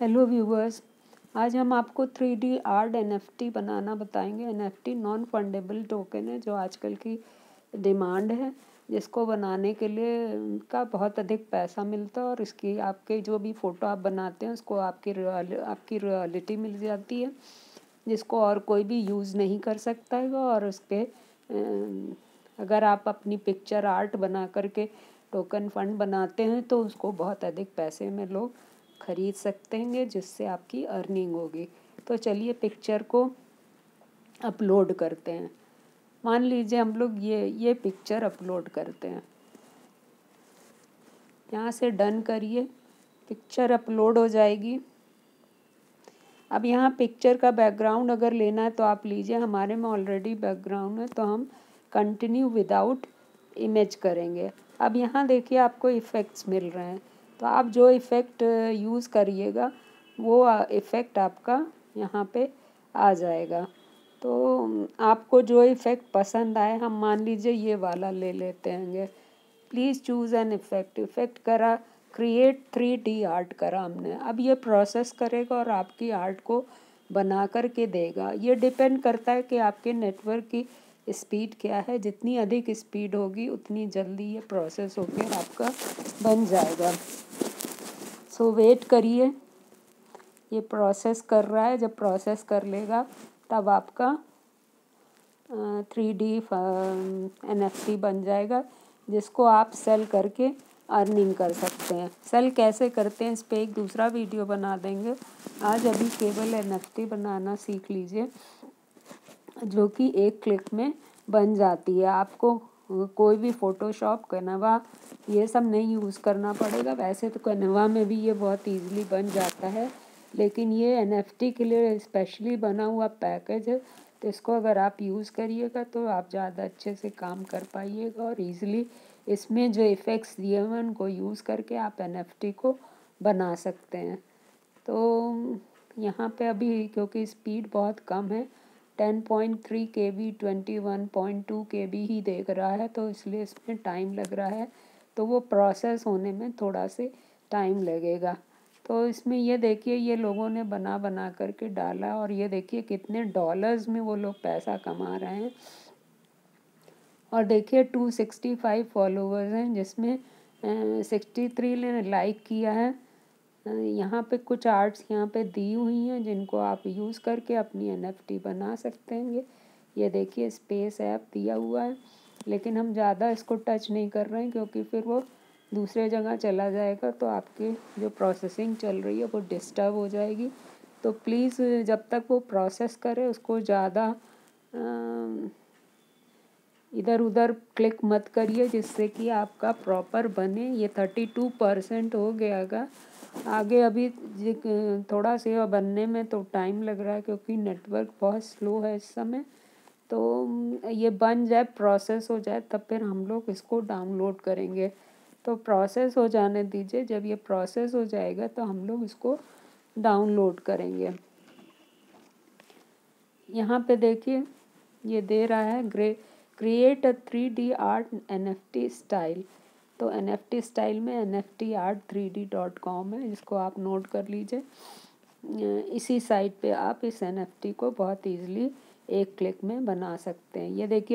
Hello viewers, आज हम आपको 3D आर्ट NFT बनाना बताएंगे। NFT नॉन फंडेबल टोकन है जो आजकल की डिमांड है, जिसको बनाने के लिए का बहुत अधिक पैसा मिलता है और इसकी आपके जो भी फ़ोटो आप बनाते हैं उसको आपकी रॉयल्टी मिल जाती है, जिसको और कोई भी यूज़ नहीं कर सकता है। और उस पर अगर आप अपनी पिक्चर आर्ट बना करके टोकन फंड बनाते हैं तो उसको बहुत अधिक पैसे में लोग खरीद सकते हैं, जिससे आपकी अर्निंग होगी। तो चलिए पिक्चर को अपलोड करते हैं। मान लीजिए हम लोग ये पिक्चर अपलोड करते हैं। यहाँ से डन करिए, पिक्चर अपलोड हो जाएगी। अब यहाँ पिक्चर का बैकग्राउंड अगर लेना है तो आप लीजिए, हमारे में ऑलरेडी बैकग्राउंड है तो हम कंटिन्यू विदाउट इमेज करेंगे। अब यहाँ देखिए आपको इफ़ेक्ट्स मिल रहे हैं, तो आप जो इफ़ेक्ट यूज़ करिएगा वो इफ़ेक्ट आपका यहाँ पे आ जाएगा। तो आपको जो इफ़ेक्ट पसंद आए, हम मान लीजिए ये वाला ले लेते हैं। प्लीज़ चूज़ एन इफ़ेक्ट करा, क्रिएट 3D आर्ट करा हमने। अब ये प्रोसेस करेगा और आपकी आर्ट को बना कर के देगा। ये डिपेंड करता है कि आपके नेटवर्क की स्पीड क्या है। जितनी अधिक स्पीड होगी उतनी जल्दी ये प्रोसेस होकर आपका बन जाएगा। सो वेट करिए, ये प्रोसेस कर रहा है। जब प्रोसेस कर लेगा तब आपका 3D NFT बन जाएगा, जिसको आप सेल करके अर्निंग कर सकते हैं। सेल कैसे करते हैं इस पर एक दूसरा वीडियो बना देंगे। आज अभी केवल NFT बनाना सीख लीजिए, जो कि एक क्लिक में बन जाती है। आपको कोई भी फ़ोटोशॉप, कैनवा ये सब नहीं यूज़ करना पड़ेगा। वैसे तो कैनवा में भी ये बहुत ईज़िली बन जाता है, लेकिन ये NFT के लिए स्पेशली बना हुआ पैकेज है, तो इसको अगर आप यूज़ करिएगा तो आप ज़्यादा अच्छे से काम कर पाइएगा और ईज़िली इसमें जो इफ़ेक्ट्स दिए हुए हैं उनको यूज़ करके आप NFT को बना सकते हैं। तो यहाँ पे अभी क्योंकि स्पीड बहुत कम है, 10.3 KB 21.2 KB ही देख रहा है, तो इसलिए इसमें टाइम लग रहा है। तो वो प्रोसेस होने में थोड़ा से टाइम लगेगा। तो इसमें ये देखिए, ये लोगों ने बना बना करके डाला और ये देखिए कितने डॉलर्स में वो लोग पैसा कमा रहे हैं। और देखिए 265 फॉलोवर्स हैं, जिसमें 63 ने लाइक किया है। यहाँ पे कुछ आर्ट्स यहाँ पे दी हुई हैं जिनको आप यूज़ करके अपनी NFT बना सकते हैं। ये देखिए स्पेस ऐप दिया हुआ है, लेकिन हम ज़्यादा इसको टच नहीं कर रहे हैं क्योंकि फिर वो दूसरे जगह चला जाएगा तो आपकी जो प्रोसेसिंग चल रही है वो डिस्टर्ब हो जाएगी। तो प्लीज़ जब तक वो प्रोसेस करे उसको ज़्यादा इधर उधर क्लिक मत करिए, जिससे कि आपका प्रॉपर बने। ये 32% हो गयागा। आगे अभी थोड़ा सा बनने में तो टाइम लग रहा है क्योंकि नेटवर्क बहुत स्लो है इस समय। तो ये बन जाए, प्रोसेस हो जाए, तब फिर हम लोग इसको डाउनलोड करेंगे। तो प्रोसेस हो जाने दीजिए, जब ये प्रोसेस हो जाएगा तो हम लोग इसको डाउनलोड करेंगे। यहाँ पे देखिए ये दे रहा है create a 3D art NFT style. तो NFT स्टाइल में nftart3d.com है, इसको आप नोट कर लीजिए। इसी साइट पे आप इस NFT को बहुत ईजिली एक क्लिक में बना सकते हैं। ये देखिए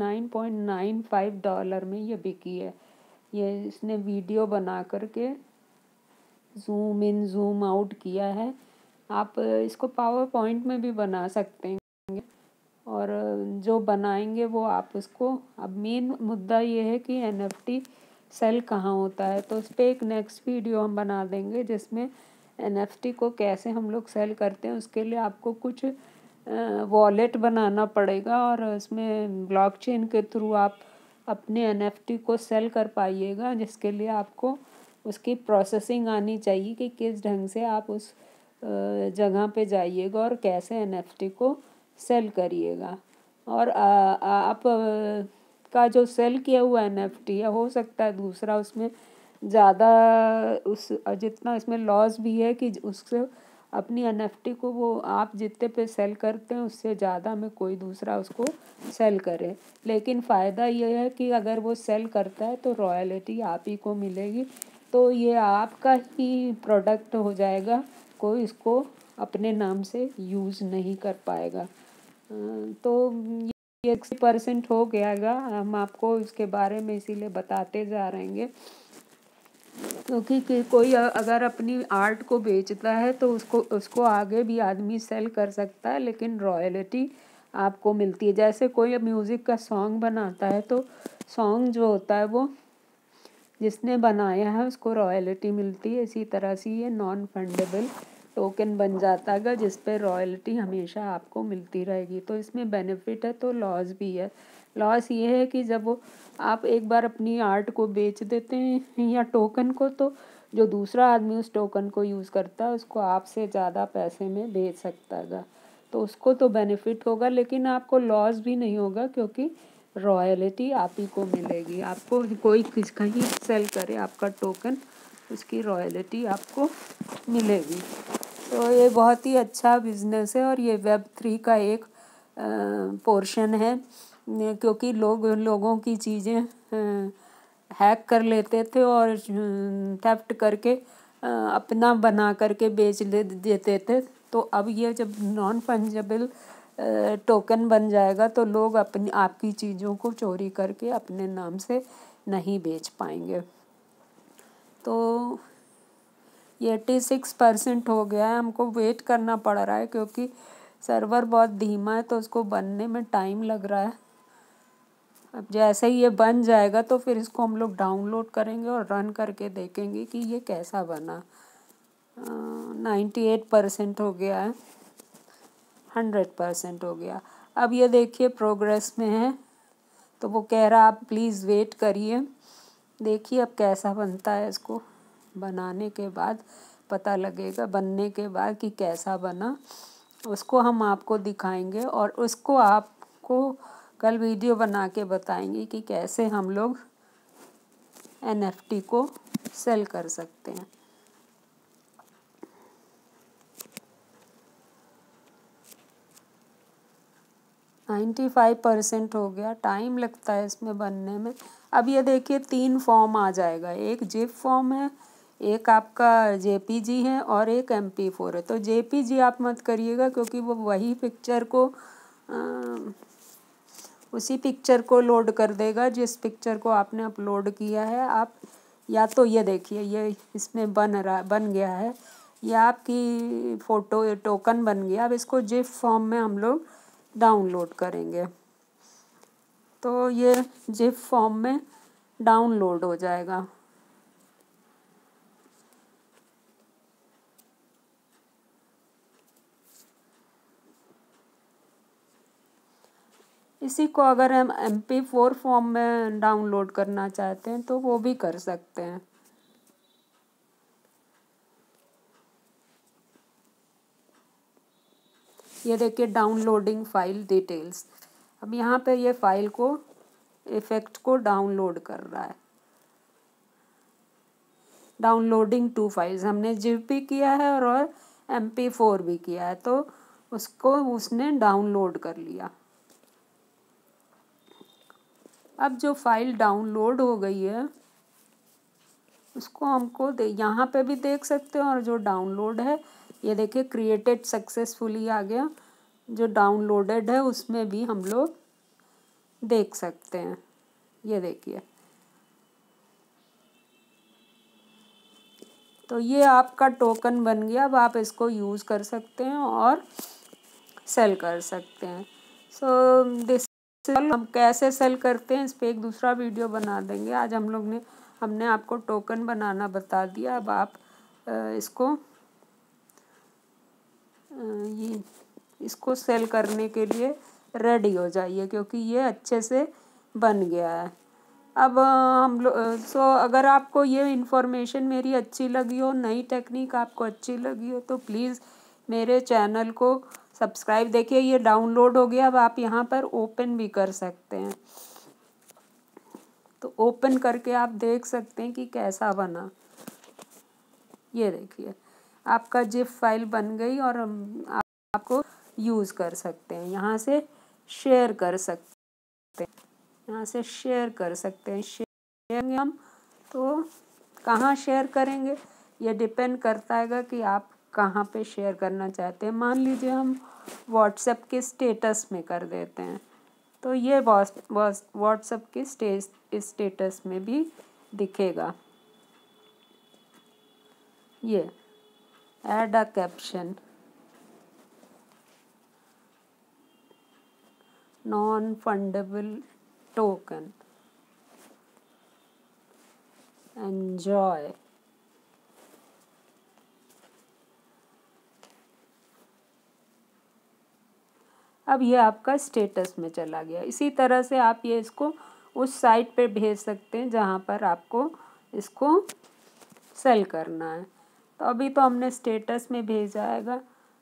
$29.95 में ये बिकी है। ये इसने वीडियो बना करके जूम इन जूम आउट किया है। आप इसको पावर पॉइंट में भी बना सकते हैं और जो बनाएंगे वो आप उसको। अब मेन मुद्दा ये है कि NFT सेल कहाँ होता है, तो उस पर एक नेक्स्ट वीडियो हम बना देंगे जिसमें NFT को कैसे हम लोग सेल करते हैं। उसके लिए आपको कुछ वॉलेट बनाना पड़ेगा और उसमें ब्लॉकचेन के थ्रू आप अपने NFT को सेल कर पाइएगा, जिसके लिए आपको उसकी प्रोसेसिंग आनी चाहिए कि किस ढंग से आप उस जगह पे जाइएगा और कैसे NFT को सेल करिएगा। और आप का जो सेल किया हुआ NFT है, हो सकता है दूसरा उसमें ज़्यादा उस जितना इसमें लॉस भी है कि उससे अपनी NFT को वो आप जितने पे सेल करते हैं उससे ज़्यादा में कोई दूसरा उसको सेल करे। लेकिन फ़ायदा ये है कि अगर वो सेल करता है तो रॉयल्टी आप ही को मिलेगी, तो ये आपका ही प्रोडक्ट हो जाएगा, कोई इसको अपने नाम से यूज़ नहीं कर पाएगा। तो ये 60% हो गयागा। हम आपको इसके बारे में इसीलिए बताते जा रहेंगे क्योंकि कोई अगर अपनी आर्ट को बेचता है तो उसको आगे भी आदमी सेल कर सकता है, लेकिन रॉयल्टी आपको मिलती है। जैसे कोई म्यूज़िक का सॉन्ग बनाता है तो सॉन्ग जो होता है वो जिसने बनाया है उसको रॉयल्टी मिलती है। इसी तरह से ये नॉन फंडेबल टोकन बन जाता है जिस पे रॉयल्टी हमेशा आपको मिलती रहेगी। तो इसमें बेनिफिट है तो लॉस भी है। लॉस ये है कि जब वो आप एक बार अपनी आर्ट को बेच देते हैं या टोकन को, तो जो दूसरा आदमी उस टोकन को यूज़ करता है उसको आपसे ज़्यादा पैसे में बेच सकता है, तो उसको तो बेनिफिट होगा, लेकिन आपको लॉस भी नहीं होगा क्योंकि रॉयल्टी आप ही को मिलेगी। आपको कोई कहीं सेल करे आपका टोकन, उसकी रॉयल्टी आपको मिलेगी। तो ये बहुत ही अच्छा बिजनेस है और ये Web3 का एक पोर्शन है, क्योंकि लोगों की चीज़ें हैक कर लेते थे और थेफ्ट करके अपना बना करके बेच देते थे। तो अब ये जब नॉन फंजेबल टोकन बन जाएगा तो लोग अपनी आपकी चीज़ों को चोरी करके अपने नाम से नहीं बेच पाएंगे। तो ये 86% हो गया है। हमको वेट करना पड़ रहा है क्योंकि सर्वर बहुत धीमा है तो उसको बनने में टाइम लग रहा है। अब जैसे ही ये बन जाएगा तो फिर इसको हम लोग डाउनलोड करेंगे और रन करके देखेंगे कि ये कैसा बना। 98% हो गया है, 100% हो गया। अब ये देखिए प्रोग्रेस में है, तो वो कह रहा आप प्लीज़ वेट करिए। देखिए अब कैसा बनता है, इसको बनाने के बाद पता लगेगा, बनने के बाद कि कैसा बना उसको हम आपको दिखाएंगे और उसको आपको कल वीडियो बना के बताएंगे कि कैसे हम लोग NFT को सेल कर सकते हैं। 95% हो गया। टाइम लगता है इसमें बनने में। अब ये देखिए 3 फॉर्म आ जाएगा, एक जिप फॉर्म है, एक आपका JPG है और एक MP4 है। तो JPG आप मत करिएगा क्योंकि वो वही पिक्चर को उसी पिक्चर को लोड कर देगा जिस पिक्चर को आपने अपलोड किया है। आप या तो ये देखिए ये इसमें बन गया है, ये आपकी फ़ोटो टोकन बन गया। अब इसको जिप फॉर्म में हम लोग डाउनलोड करेंगे तो ये जिप फॉर्म में डाउनलोड हो जाएगा। इसी को अगर हम MP4 फॉर्म में डाउनलोड करना चाहते हैं तो वो भी कर सकते हैं। ये देखिए डाउनलोडिंग फाइल डिटेल्स। अब यहाँ पे ये फाइल को इफ़ेक्ट को डाउनलोड कर रहा है। डाउनलोडिंग 2 फाइल्स, हमने जिप भी किया है और MP4 भी किया है, तो उसको उसने डाउनलोड कर लिया। अब जो फाइल डाउनलोड हो गई है उसको हमको यहाँ पे भी देख सकते हैं और जो डाउनलोड है ये देखिए क्रिएटेड सक्सेसफुली आ गया। जो डाउनलोडेड है उसमें भी हम लोग देख सकते हैं। ये देखिए, तो ये आपका टोकन बन गया। अब आप इसको यूज़ कर सकते हैं और सेल कर सकते हैं। सो दिस हम कैसे सेल करते हैं इस पर एक दूसरा वीडियो बना देंगे। आज हमने आपको टोकन बनाना बता दिया। अब आप इसको सेल करने के लिए रेडी हो जाइए क्योंकि ये अच्छे से बन गया है। अब हम लोग अगर आपको ये इन्फॉर्मेशन मेरी अच्छी लगी हो, नई टेक्निक आपको अच्छी लगी हो, तो प्लीज़ मेरे चैनल को सब्सक्राइब। देखिए ये डाउनलोड हो गया। अब आप यहाँ पर ओपन भी कर सकते हैं, तो ओपन करके आप देख सकते हैं कि कैसा बना। ये देखिए आपका जिप फाइल बन गई और आपको यूज़ कर सकते हैं। यहाँ से शेयर कर सकते हैं, यहाँ से शेयर कर सकते हैं। शेयर हम तो कहाँ शेयर करेंगे ये डिपेंड करता है कि आप कहाँ पे शेयर करना चाहते हैं। मान लीजिए हम व्हाट्सएप के स्टेटस में कर देते हैं, तो ये व्हाट्सएप के स्टेटस में भी दिखेगा। ये add a caption, non fungible token, enjoy. अब ये आपका स्टेटस में चला गया। इसी तरह से आप ये इसको उस साइट पे भेज सकते हैं जहाँ पर आपको इसको सेल करना है। तो अभी तो हमने स्टेटस में भेजा है।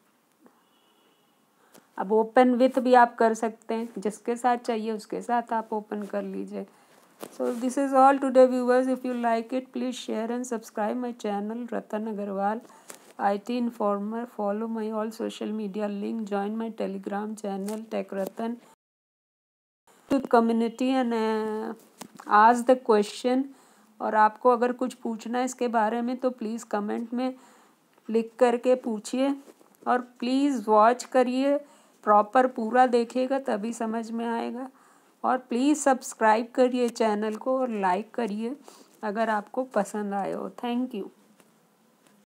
अब ओपन विथ भी आप कर सकते हैं, जिसके साथ चाहिए उसके साथ आप ओपन कर लीजिए। So this is all today viewers. If you like it, please share and subscribe my channel Ratan Agarwal IT Informer. Follow my all social media link. Join my Telegram channel Tech Ratan to community and ask the question. और आपको अगर कुछ पूछना है इसके बारे में तो प्लीज़ कमेंट में लिख करके पूछिए, और प्लीज़ वॉच करिए, प्रॉपर पूरा देखिएगा तभी समझ में आएगा। और प्लीज़ सब्सक्राइब करिए चैनल को और लाइक करिए अगर आपको पसंद आए हो। Thank you.